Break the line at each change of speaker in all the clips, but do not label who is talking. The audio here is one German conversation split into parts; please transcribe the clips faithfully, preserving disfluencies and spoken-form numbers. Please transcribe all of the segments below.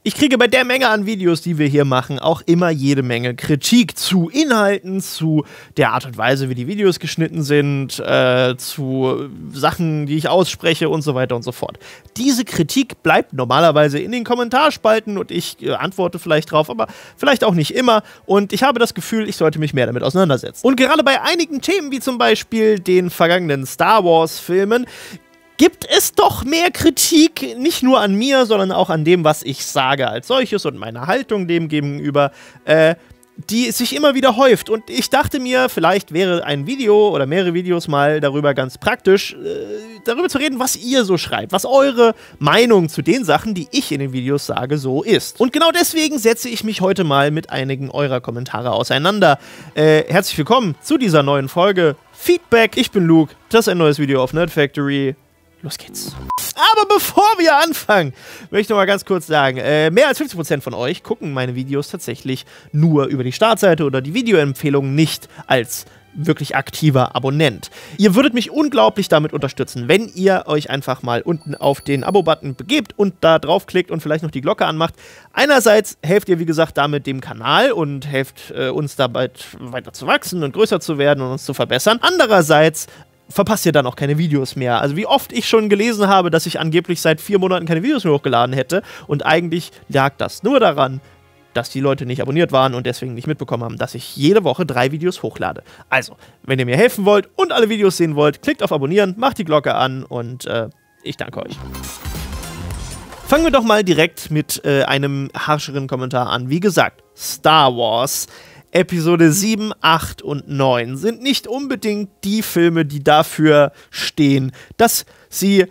Ich kriege bei der Menge an Videos, die wir hier machen, auch immer jede Menge Kritik zu Inhalten, zu der Art und Weise, wie die Videos geschnitten sind, äh, zu Sachen, die ich ausspreche und so weiter und so fort. Diese Kritik bleibt normalerweise in den Kommentarspalten und ich äh, antworte vielleicht drauf, aber vielleicht auch nicht immer. Und ich habe das Gefühl, ich sollte mich mehr damit auseinandersetzen. Und gerade bei einigen Themen, wie zum Beispiel den vergangenen Star Wars-Filmen, gibt es doch mehr Kritik, nicht nur an mir, sondern auch an dem, was ich sage als solches und meiner Haltung dem gegenüber, äh, die sich immer wieder häuft. Und ich dachte mir, vielleicht wäre ein Video oder mehrere Videos mal darüber ganz praktisch, äh, darüber zu reden, was ihr so schreibt, was eure Meinung zu den Sachen, die ich in den Videos sage, so ist. Und genau deswegen setze ich mich heute mal mit einigen eurer Kommentare auseinander. Äh, herzlich willkommen zu dieser neuen Folge Feedback. Ich bin Luke, das ist ein neues Video auf Nerd Factory. Los geht's. Aber bevor wir anfangen, möchte ich noch mal ganz kurz sagen, äh, mehr als fünfzig Prozent von euch gucken meine Videos tatsächlich nur über die Startseite oder die Videoempfehlungen, nicht als wirklich aktiver Abonnent. Ihr würdet mich unglaublich damit unterstützen, wenn ihr euch einfach mal unten auf den Abo-Button begebt und da draufklickt und vielleicht noch die Glocke anmacht. Einerseits helft ihr, wie gesagt, damit dem Kanal und helft äh, uns dabei weiter zu wachsen und größer zu werden und uns zu verbessern. Andererseits verpasst ihr dann auch keine Videos mehr. Also wie oft ich schon gelesen habe, dass ich angeblich seit vier Monaten keine Videos mehr hochgeladen hätte und eigentlich lag das nur daran, dass die Leute nicht abonniert waren und deswegen nicht mitbekommen haben, dass ich jede Woche drei Videos hochlade. Also, wenn ihr mir helfen wollt und alle Videos sehen wollt, klickt auf Abonnieren, macht die Glocke an und äh, ich danke euch. Fangen wir doch mal direkt mit äh, einem harscheren Kommentar an. Wie gesagt, Star Wars Episode sieben, acht und neun sind nicht unbedingt die Filme, die dafür stehen, dass sie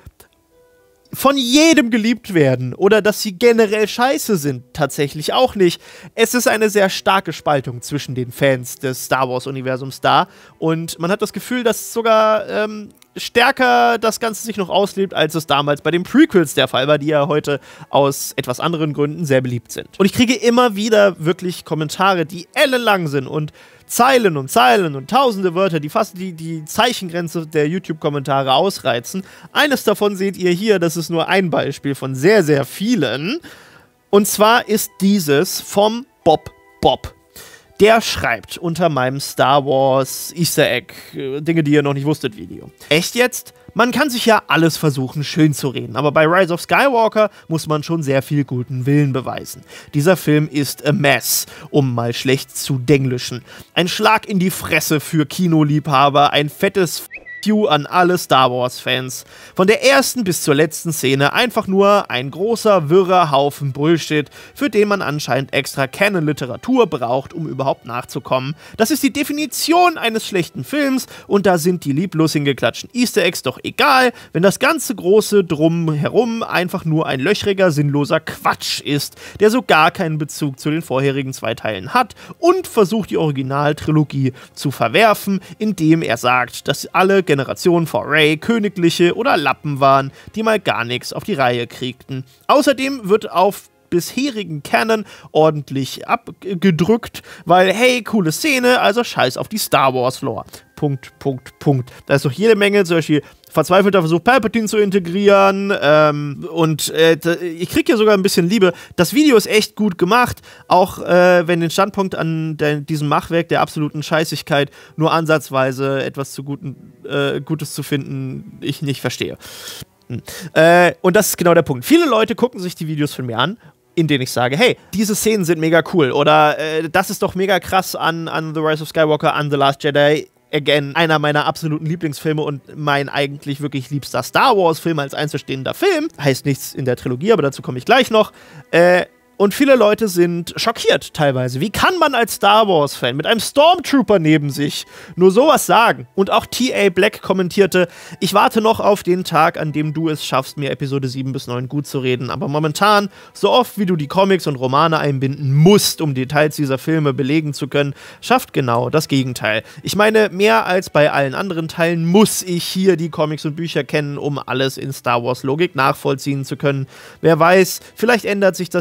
von jedem geliebt werden oder dass sie generell scheiße sind. Tatsächlich auch nicht. Es ist eine sehr starke Spaltung zwischen den Fans des Star Wars-Universums da und man hat das Gefühl, dass sogar ähm, stärker das Ganze sich noch auslebt, als es damals bei den Prequels der Fall war, die ja heute aus etwas anderen Gründen sehr beliebt sind. Und ich kriege immer wieder wirklich Kommentare, die ellenlang sind und Zeilen und Zeilen und tausende Wörter, die fast die, die Zeichengrenze der YouTube-Kommentare ausreizen. Eines davon seht ihr hier, das ist nur ein Beispiel von sehr, sehr vielen. Und zwar ist dieses vom Bob Bob. Der schreibt unter meinem Star Wars Easter Egg, Dinge, die ihr noch nicht wusstet, Video. Echt jetzt? Man kann sich ja alles versuchen, schön zu reden, aber bei Rise of Skywalker muss man schon sehr viel guten Willen beweisen. Dieser Film ist a mess, um mal schlecht zu denglischen. Ein Schlag in die Fresse für Kinoliebhaber, ein fettes F you an alle Star Wars-Fans. Von der ersten bis zur letzten Szene einfach nur ein großer, wirrer Haufen Bullshit, für den man anscheinend extra Canon-Literatur braucht, um überhaupt nachzukommen. Das ist die Definition eines schlechten Films und da sind die lieblos hingeklatschten Easter Eggs doch egal, wenn das ganze große Drumherum einfach nur ein löchriger, sinnloser Quatsch ist, der so gar keinen Bezug zu den vorherigen zwei Teilen hat und versucht die Originaltrilogie zu verwerfen, indem er sagt, dass alle Generationen vor Rey Königliche oder Lappen waren, die mal gar nichts auf die Reihe kriegten. Außerdem wird auf bisherigen Canon ordentlich abgedrückt, weil, hey, coole Szene, also scheiß auf die Star Wars Lore. Punkt, Punkt, Punkt. Da ist doch jede Menge, zum Beispiel verzweifelter Versuch, Palpatine zu integrieren, ähm, und äh, ich krieg hier sogar ein bisschen Liebe. Das Video ist echt gut gemacht, auch äh, wenn den Standpunkt an der, diesem Machwerk der absoluten Scheißigkeit nur ansatzweise etwas zu guten, äh, Gutes zu finden, ich nicht verstehe. Hm. Äh, und das ist genau der Punkt. Viele Leute gucken sich die Videos von mir an, in denen ich sage, hey, diese Szenen sind mega cool oder äh, das ist doch mega krass an, an The Rise of Skywalker, an The Last Jedi. Again, einer meiner absoluten Lieblingsfilme und mein eigentlich wirklich liebster Star Wars-Film als einzelstehender Film. Heißt nichts in der Trilogie, aber dazu komme ich gleich noch. Äh, Und viele Leute sind schockiert teilweise. Wie kann man als Star Wars-Fan mit einem Stormtrooper neben sich nur sowas sagen? Und auch T A Black kommentierte, ich warte noch auf den Tag, an dem du es schaffst, mir Episode sieben bis neun gut zu reden. Aber momentan, so oft wie du die Comics und Romane einbinden musst, um Details dieser Filme belegen zu können, schafft genau das Gegenteil. Ich meine, mehr als bei allen anderen Teilen muss ich hier die Comics und Bücher kennen, um alles in Star Wars-Logik nachvollziehen zu können. Wer weiß, vielleicht ändert sich das ja mit der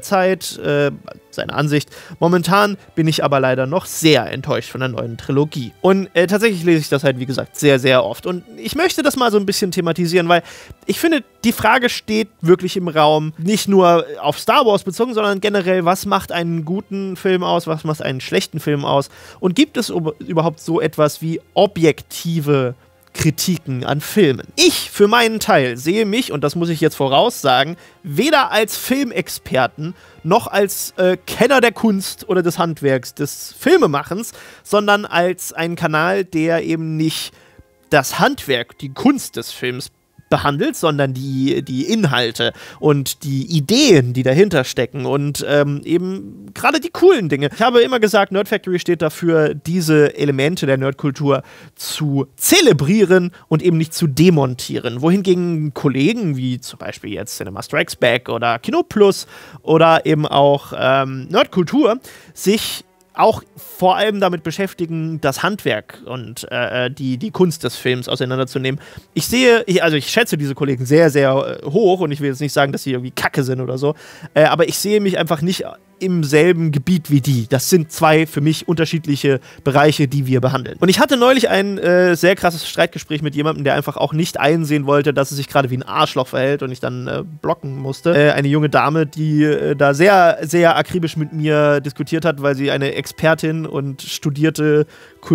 der Zeit, äh, seine Ansicht. Momentan bin ich aber leider noch sehr enttäuscht von der neuen Trilogie. Und äh, tatsächlich lese ich das halt, wie gesagt, sehr, sehr oft. Und ich möchte das mal so ein bisschen thematisieren, weil ich finde, die Frage steht wirklich im Raum, nicht nur auf Star Wars bezogen, sondern generell, was macht einen guten Film aus, was macht einen schlechten Film aus? Und gibt es überhaupt so etwas wie objektive Kritiken an Filmen? Ich für meinen Teil sehe mich, und das muss ich jetzt voraussagen, weder als Filmexperten noch als äh, Kenner der Kunst oder des Handwerks des Filmemachens, sondern als einen Kanal, der eben nicht das Handwerk, die Kunst des Films behandelt, sondern die, die Inhalte und die Ideen, die dahinter stecken und ähm, eben gerade die coolen Dinge. Ich habe immer gesagt, Nerd Factory steht dafür, diese Elemente der Nerdkultur zu zelebrieren und eben nicht zu demontieren. Wohingegen Kollegen wie zum Beispiel jetzt Cinema Strikes Back oder Kino Plus oder eben auch ähm, Nerdkultur sich auch vor allem damit beschäftigen, das Handwerk und äh, die, die Kunst des Films auseinanderzunehmen. Ich sehe, ich, also ich schätze diese Kollegen sehr, sehr äh, hoch und ich will jetzt nicht sagen, dass sie irgendwie kacke sind oder so, äh, aber ich sehe mich einfach nicht im selben Gebiet wie die. Das sind zwei für mich unterschiedliche Bereiche, die wir behandeln. Und ich hatte neulich ein äh, sehr krasses Streitgespräch mit jemandem, der einfach auch nicht einsehen wollte, dass es sich gerade wie ein Arschloch verhält und ich dann äh, blocken musste. Äh, eine junge Dame, die äh, da sehr, sehr akribisch mit mir diskutiert hat, weil sie eine Expertin und studierte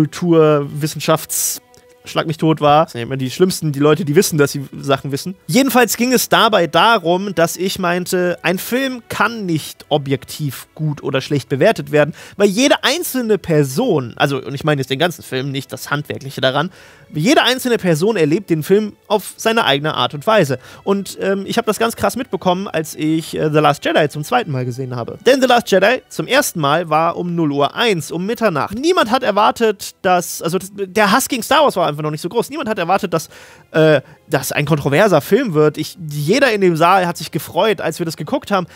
Kulturwissenschafts- Schlag mich tot war. Das sind immer die Schlimmsten, die Leute, die wissen, dass sie Sachen wissen. Jedenfalls ging es dabei darum, dass ich meinte, ein Film kann nicht objektiv gut oder schlecht bewertet werden, weil jede einzelne Person, also, und ich meine jetzt den ganzen Film, nicht das Handwerkliche daran, jede einzelne Person erlebt den Film auf seine eigene Art und Weise. Und ähm, ich habe das ganz krass mitbekommen, als ich äh, The Last Jedi zum zweiten Mal gesehen habe. Denn The Last Jedi zum ersten Mal war um null Uhr eins, um Mitternacht. Niemand hat erwartet, dass, also das, der Hass gegen Star Wars war einfach noch nicht so groß. Niemand hat erwartet, dass äh, das ein kontroverser Film wird. Ich, jeder in dem Saal hat sich gefreut, als wir das geguckt haben.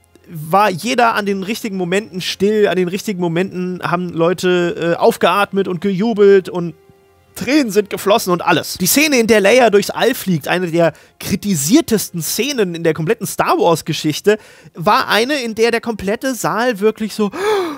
War jeder an den richtigen Momenten still, an den richtigen Momenten haben Leute äh, aufgeatmet und gejubelt und Tränen sind geflossen und alles. Die Szene, in der Leia durchs All fliegt, eine der kritisiertesten Szenen in der kompletten Star Wars-Geschichte, war eine, in der der komplette Saal wirklich so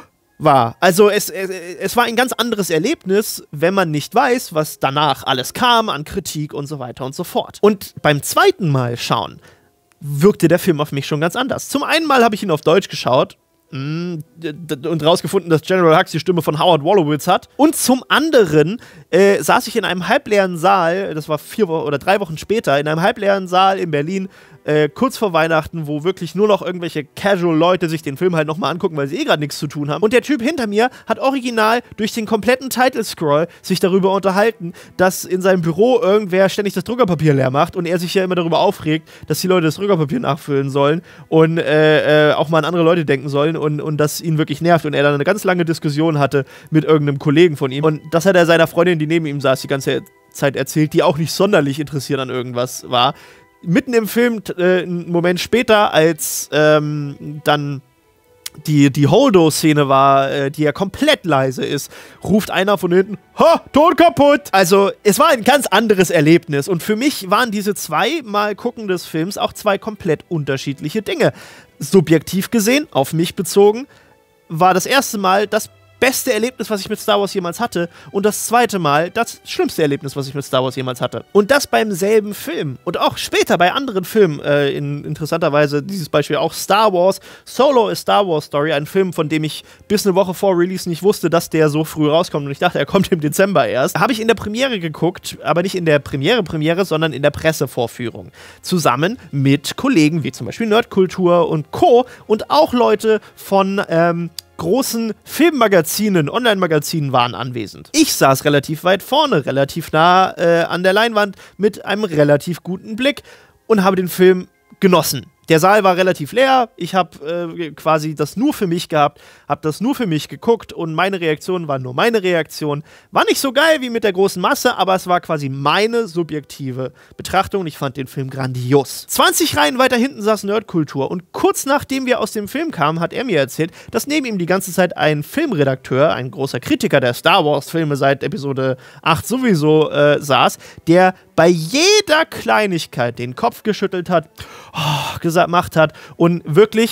war. Also es, es, es war ein ganz anderes Erlebnis, wenn man nicht weiß, was danach alles kam an Kritik und so weiter und so fort. Und beim zweiten Mal schauen, wirkte der Film auf mich schon ganz anders. Zum einen Mal habe ich ihn auf Deutsch geschaut und rausgefunden, dass General Hux die Stimme von Howard Wolowitz hat. Und zum anderen äh, saß ich in einem halbleeren Saal, das war vier Wo- oder drei Wochen später, in einem halbleeren Saal in Berlin, äh, kurz vor Weihnachten, wo wirklich nur noch irgendwelche Casual-Leute sich den Film halt nochmal angucken, weil sie eh gerade nichts zu tun haben. Und der Typ hinter mir hat original durch den kompletten Title-Scroll sich darüber unterhalten, dass in seinem Büro irgendwer ständig das Druckerpapier leer macht und er sich ja immer darüber aufregt, dass die Leute das Druckerpapier nachfüllen sollen und äh, äh, auch mal an andere Leute denken sollen und, und das ihn wirklich nervt und er dann eine ganz lange Diskussion hatte mit irgendeinem Kollegen von ihm. Und das hat er seiner Freundin, die neben ihm saß, die ganze Zeit erzählt, die auch nicht sonderlich interessiert an irgendwas war. Mitten im Film, äh, einen Moment später, als ähm, dann die, die Holdo-Szene war, äh, die ja komplett leise ist, ruft einer von hinten, ha, Ton kaputt! Also, es war ein ganz anderes Erlebnis und für mich waren diese zweimal Gucken des Films auch zwei komplett unterschiedliche Dinge. Subjektiv gesehen, auf mich bezogen, war das erste Mal das beste Erlebnis, was ich mit Star Wars jemals hatte und das zweite Mal das schlimmste Erlebnis, was ich mit Star Wars jemals hatte. Und das beim selben Film und auch später bei anderen Filmen, äh, in interessanterweise dieses Beispiel auch Star Wars, Solo A Star Wars Story, ein Film, von dem ich bis eine Woche vor Release nicht wusste, dass der so früh rauskommt und ich dachte, er kommt im Dezember erst. Habe ich in der Premiere geguckt, aber nicht in der Premiere-Premiere, sondern in der Pressevorführung. Zusammen mit Kollegen wie zum Beispiel Nerdkultur und Co. und auch Leute von, ähm, großen Filmmagazinen, Online-Magazinen waren anwesend. Ich saß relativ weit vorne, relativ nah äh, an der Leinwand mit einem relativ guten Blick und habe den Film genossen. Der Saal war relativ leer, ich habe äh, quasi das nur für mich gehabt, habe das nur für mich geguckt und meine Reaktion war nur meine Reaktion. War nicht so geil wie mit der großen Masse, aber es war quasi meine subjektive Betrachtung und ich fand den Film grandios. zwanzig Reihen weiter hinten saß Nerdkultur und kurz nachdem wir aus dem Film kamen, hat er mir erzählt, dass neben ihm die ganze Zeit ein Filmredakteur, ein großer Kritiker der Star Wars-Filme seit Episode acht sowieso äh, saß, der bei jeder Kleinigkeit den Kopf geschüttelt hat, oh, gesagt hat und wirklich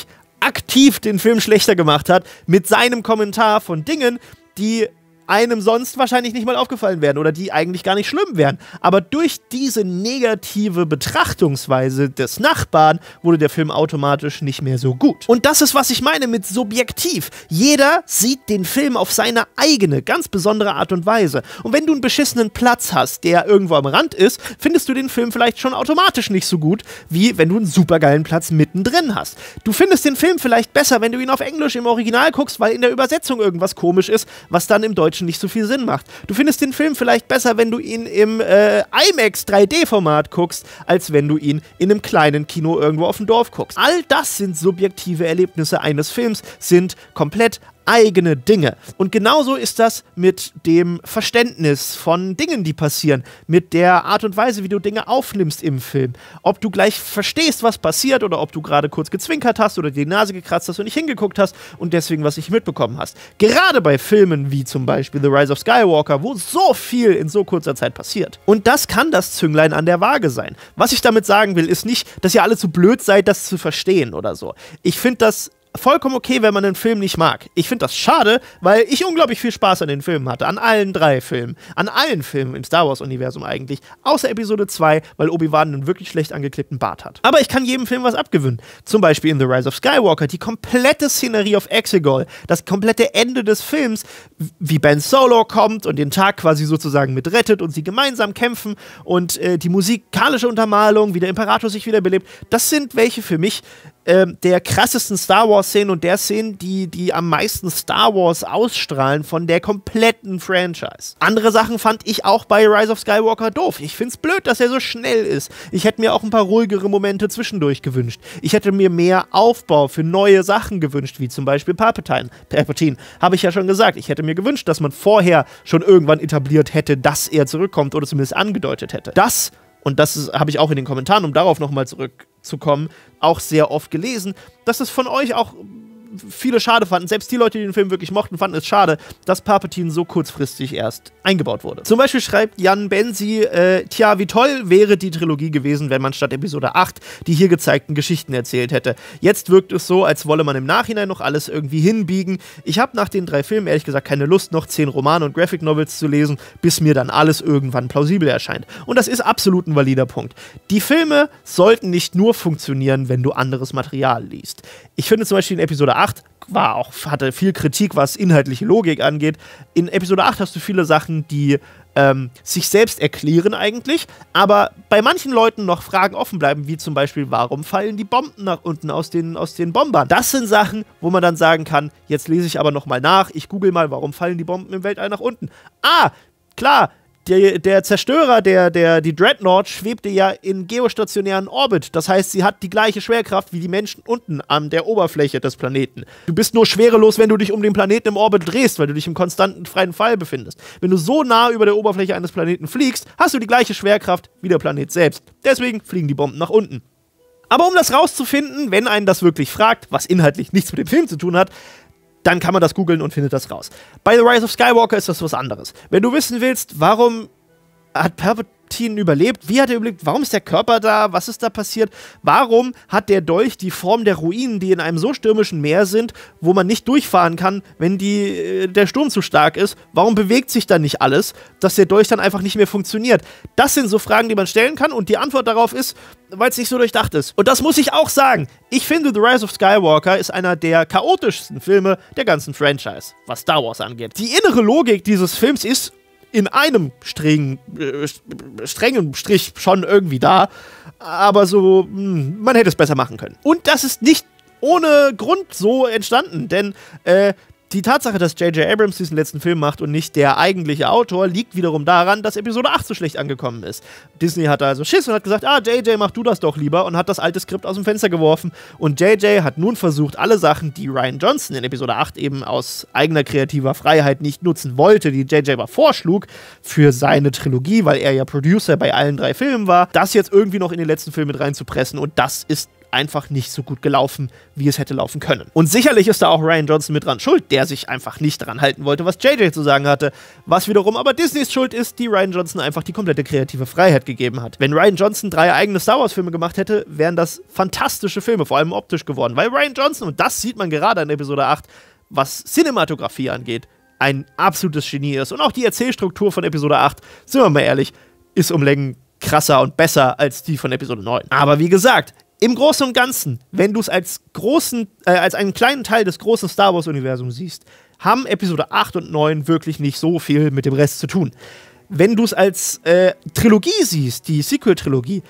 aktiv den Film schlechter gemacht hat, mit seinem Kommentar von Dingen, die einem sonst wahrscheinlich nicht mal aufgefallen wären oder die eigentlich gar nicht schlimm wären. Aber durch diese negative Betrachtungsweise des Nachbarn wurde der Film automatisch nicht mehr so gut. Und das ist, was ich meine mit subjektiv. Jeder sieht den Film auf seine eigene, ganz besondere Art und Weise. Und wenn du einen beschissenen Platz hast, der irgendwo am Rand ist, findest du den Film vielleicht schon automatisch nicht so gut, wie wenn du einen supergeilen Platz mittendrin hast. Du findest den Film vielleicht besser, wenn du ihn auf Englisch im Original guckst, weil in der Übersetzung irgendwas komisch ist, was dann im Deutschen nicht so viel Sinn macht. Du findest den Film vielleicht besser, wenn du ihn im äh, IMAX drei D Format guckst, als wenn du ihn in einem kleinen Kino irgendwo auf dem Dorf guckst. All das sind subjektive Erlebnisse eines Films, sind komplett eigene Dinge. Und genauso ist das mit dem Verständnis von Dingen, die passieren, mit der Art und Weise, wie du Dinge aufnimmst im Film. Ob du gleich verstehst, was passiert, oder ob du gerade kurz gezwinkert hast oder die Nase gekratzt hast und nicht hingeguckt hast und deswegen was nicht mitbekommen hast. Gerade bei Filmen wie zum Beispiel The Rise of Skywalker, wo so viel in so kurzer Zeit passiert. Und das kann das Zünglein an der Waage sein. Was ich damit sagen will, ist nicht, dass ihr alle zu blöd seid, das zu verstehen oder so. Ich finde das vollkommen okay, wenn man einen Film nicht mag. Ich finde das schade, weil ich unglaublich viel Spaß an den Filmen hatte. An allen drei Filmen. An allen Filmen im Star Wars-Universum eigentlich. Außer Episode zwei, weil Obi-Wan einen wirklich schlecht angeklippten Bart hat. Aber ich kann jedem Film was abgewinnen. Zum Beispiel in The Rise of Skywalker. Die komplette Szenerie auf Exegol. Das komplette Ende des Films. Wie Ben Solo kommt und den Tag quasi sozusagen mit rettet und sie gemeinsam kämpfen. Und äh, die musikalische Untermalung, wie der Imperator sich wiederbelebt. Das sind welche für mich der krassesten Star Wars-Szenen und der Szenen, die, die am meisten Star Wars ausstrahlen von der kompletten Franchise. Andere Sachen fand ich auch bei Rise of Skywalker doof. Ich find's blöd, dass er so schnell ist. Ich hätte mir auch ein paar ruhigere Momente zwischendurch gewünscht. Ich hätte mir mehr Aufbau für neue Sachen gewünscht, wie zum Beispiel Palpatine. Palpatine, habe ich ja schon gesagt. Ich hätte mir gewünscht, dass man vorher schon irgendwann etabliert hätte, dass er zurückkommt oder zumindest angedeutet hätte. Das, und das habe ich auch in den Kommentaren, um darauf nochmal zurückzukommen, auch sehr oft gelesen, dass es von euch auch viele schade fanden. Selbst die Leute, die den Film wirklich mochten, fanden es schade, dass Palpatine so kurzfristig erst eingebaut wurde. Zum Beispiel schreibt Jan Benzi, äh, tja, wie toll wäre die Trilogie gewesen, wenn man statt Episode acht die hier gezeigten Geschichten erzählt hätte. Jetzt wirkt es so, als wolle man im Nachhinein noch alles irgendwie hinbiegen. Ich habe nach den drei Filmen ehrlich gesagt keine Lust, noch zehn Romane und Graphic Novels zu lesen, bis mir dann alles irgendwann plausibel erscheint. Und das ist absolut ein valider Punkt. Die Filme sollten nicht nur funktionieren, wenn du anderes Material liest. Ich finde zum Beispiel in Episode acht war auch, hatte viel Kritik, was inhaltliche Logik angeht. In Episode acht hast du viele Sachen, die ähm, sich selbst erklären eigentlich, aber bei manchen Leuten noch Fragen offen bleiben, wie zum Beispiel, warum fallen die Bomben nach unten aus den, aus den Bombern? Das sind Sachen, wo man dann sagen kann, jetzt lese ich aber nochmal nach, ich google mal, warum fallen die Bomben im Weltall nach unten? Ah, klar, Der, der Zerstörer, der, der, die Dreadnought, schwebte ja in geostationären Orbit. Das heißt, sie hat die gleiche Schwerkraft wie die Menschen unten an der Oberfläche des Planeten. Du bist nur schwerelos, wenn du dich um den Planeten im Orbit drehst, weil du dich im konstanten freien Fall befindest. Wenn du so nah über der Oberfläche eines Planeten fliegst, hast du die gleiche Schwerkraft wie der Planet selbst. Deswegen fliegen die Bomben nach unten. Aber um das rauszufinden, wenn einen das wirklich fragt, was inhaltlich nichts mit dem Film zu tun hat, dann kann man das googeln und findet das raus. Bei The Rise of Skywalker ist das was anderes. Wenn du wissen willst, warum hat Palpatine überlebt, wie hat er überlebt, warum ist der Körper da, was ist da passiert, warum hat der Dolch die Form der Ruinen, die in einem so stürmischen Meer sind, wo man nicht durchfahren kann, wenn die, äh, der Sturm zu stark ist, warum bewegt sich dann nicht alles, dass der Dolch dann einfach nicht mehr funktioniert? Das sind so Fragen, die man stellen kann und die Antwort darauf ist, weil es nicht so durchdacht ist. Und das muss ich auch sagen. Ich finde, The Rise of Skywalker ist einer der chaotischsten Filme der ganzen Franchise, was Star Wars angeht. Die innere Logik dieses Films ist in einem strengen, äh, strengen Strich schon irgendwie da, aber so, mh, man hätte es besser machen können. Und das ist nicht ohne Grund so entstanden, denn äh, die Tatsache, dass J J Abrams diesen letzten Film macht und nicht der eigentliche Autor, liegt wiederum daran, dass Episode acht so schlecht angekommen ist. Disney hatte also Schiss und hat gesagt, ah, J J, mach du das doch lieber, und hat das alte Skript aus dem Fenster geworfen. Und J J hat nun versucht, alle Sachen, die Rian Johnson in Episode acht eben aus eigener kreativer Freiheit nicht nutzen wollte, die J J aber vorschlug, für seine Trilogie, weil er ja Producer bei allen drei Filmen war, das jetzt irgendwie noch in den letzten Film mit reinzupressen, und das ist einfach nicht so gut gelaufen, wie es hätte laufen können. Und sicherlich ist da auch Rian Johnson mit dran schuld, der sich einfach nicht dran halten wollte, was J J zu sagen hatte, was wiederum aber Disneys Schuld ist, die Rian Johnson einfach die komplette kreative Freiheit gegeben hat. Wenn Rian Johnson drei eigene Star Wars Filme gemacht hätte, wären das fantastische Filme, vor allem optisch geworden, weil Rian Johnson, und das sieht man gerade in Episode acht, was Cinematografie angeht, ein absolutes Genie ist. Und auch die Erzählstruktur von Episode acht, sind wir mal ehrlich, ist um Längen krasser und besser als die von Episode neun. Aber wie gesagt, im Großen und Ganzen, wenn du es als großen, äh, als einen kleinen Teil des großen Star Wars-Universums siehst, haben Episode acht und neun wirklich nicht so viel mit dem Rest zu tun. Wenn du es als äh, Trilogie siehst, die Sequel-Trilogie,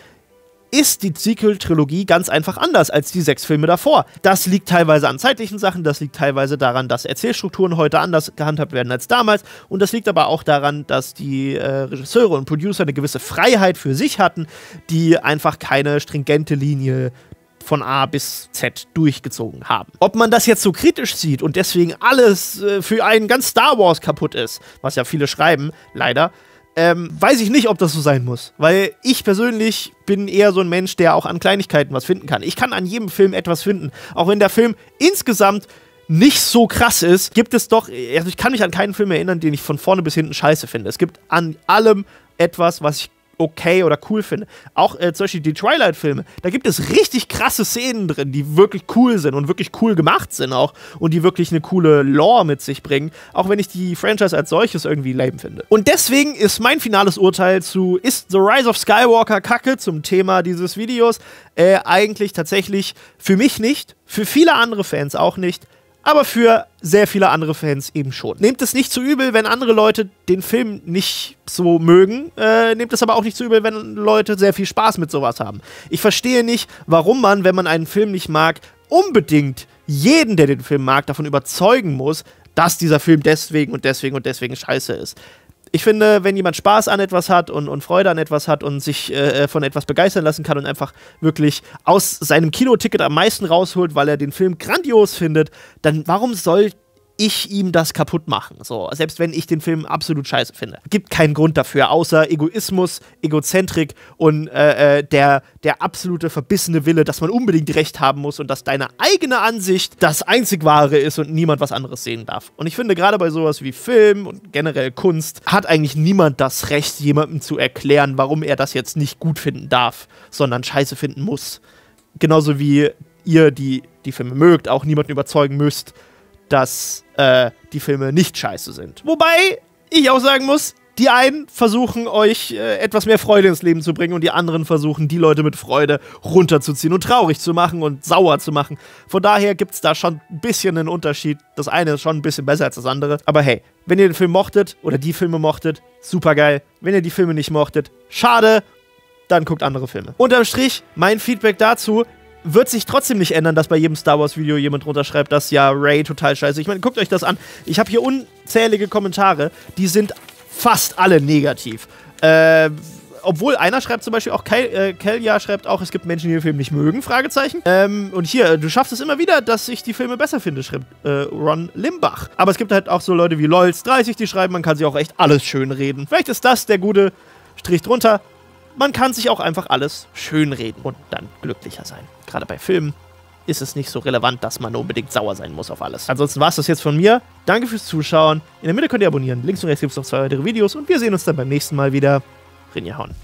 ist die Sequel-Trilogie ganz einfach anders als die sechs Filme davor. Das liegt teilweise an zeitlichen Sachen, das liegt teilweise daran, dass Erzählstrukturen heute anders gehandhabt werden als damals und das liegt aber auch daran, dass die äh, Regisseure und Producer eine gewisse Freiheit für sich hatten, die einfach keine stringente Linie von A bis Z durchgezogen haben. Ob man das jetzt so kritisch sieht und deswegen alles äh, für einen ganz Star Wars kaputt ist, was ja viele schreiben, leider, Ähm, weiß ich nicht, ob das so sein muss. Weil ich persönlich bin eher so ein Mensch, der auch an Kleinigkeiten was finden kann. Ich kann an jedem Film etwas finden. Auch wenn der Film insgesamt nicht so krass ist, gibt es doch, also ich kann mich an keinen Film erinnern, den ich von vorne bis hinten scheiße finde. Es gibt an allem etwas, was ich okay oder cool finde. Auch äh, zum Beispiel die Twilight-Filme, da gibt es richtig krasse Szenen drin, die wirklich cool sind und wirklich cool gemacht sind auch und die wirklich eine coole Lore mit sich bringen, auch wenn ich die Franchise als solches irgendwie lame finde. Und deswegen ist mein finales Urteil zu Ist The Rise of Skywalker Kacke zum Thema dieses Videos äh, eigentlich tatsächlich für mich nicht, für viele andere Fans auch nicht, aber für sehr viele andere Fans eben schon. Nehmt es nicht zu übel, wenn andere Leute den Film nicht so mögen. Äh, nehmt es aber auch nicht zu übel, wenn Leute sehr viel Spaß mit sowas haben. Ich verstehe nicht, warum man, wenn man einen Film nicht mag, unbedingt jeden, der den Film mag, davon überzeugen muss, dass dieser Film deswegen und deswegen und deswegen scheiße ist. Ich finde, wenn jemand Spaß an etwas hat und, und Freude an etwas hat und sich äh, von etwas begeistern lassen kann und einfach wirklich aus seinem Kinoticket am meisten rausholt, weil er den Film grandios findet, dann warum soll ich ihm das kaputt machen? So, selbst wenn ich den Film absolut scheiße finde. Gibt keinen Grund dafür, außer Egoismus, Egozentrik und äh, der, der absolute verbissene Wille, dass man unbedingt Recht haben muss und dass deine eigene Ansicht das einzig Wahre ist und niemand was anderes sehen darf. Und ich finde, gerade bei sowas wie Film und generell Kunst hat eigentlich niemand das Recht, jemandem zu erklären, warum er das jetzt nicht gut finden darf, sondern scheiße finden muss. Genauso wie ihr, die die Filme mögt, auch niemanden überzeugen müsst, dass äh, die Filme nicht scheiße sind. Wobei ich auch sagen muss, die einen versuchen euch äh, etwas mehr Freude ins Leben zu bringen und die anderen versuchen, die Leute mit Freude runterzuziehen und traurig zu machen und sauer zu machen. Von daher gibt es da schon ein bisschen einen Unterschied. Das eine ist schon ein bisschen besser als das andere. Aber hey, wenn ihr den Film mochtet oder die Filme mochtet, super geil. Wenn ihr die Filme nicht mochtet, schade, dann guckt andere Filme. Unterm Strich, mein Feedback dazu: wird sich trotzdem nicht ändern, dass bei jedem Star Wars Video jemand runterschreibt, dass ja Rey total scheiße. Ich meine, guckt euch das an. Ich habe hier unzählige Kommentare, die sind fast alle negativ. Äh, obwohl einer schreibt zum Beispiel auch, Kel, äh, Kelja schreibt auch, es gibt Menschen, die den Film nicht mögen, Fragezeichen. Ähm, und hier, du schaffst es immer wieder, dass ich die Filme besser finde, schreibt äh, Ron Limbach. Aber es gibt halt auch so Leute wie Lols dreißig, die schreiben, man kann sich auch echt alles schön reden. Vielleicht ist das der gute Strich drunter. Man kann sich auch einfach alles schönreden und dann glücklicher sein. Gerade bei Filmen ist es nicht so relevant, dass man unbedingt sauer sein muss auf alles. Ansonsten war es das jetzt von mir. Danke fürs Zuschauen. In der Mitte könnt ihr abonnieren. Links und rechts gibt es noch zwei weitere Videos und wir sehen uns dann beim nächsten Mal wieder. Rinjahauen.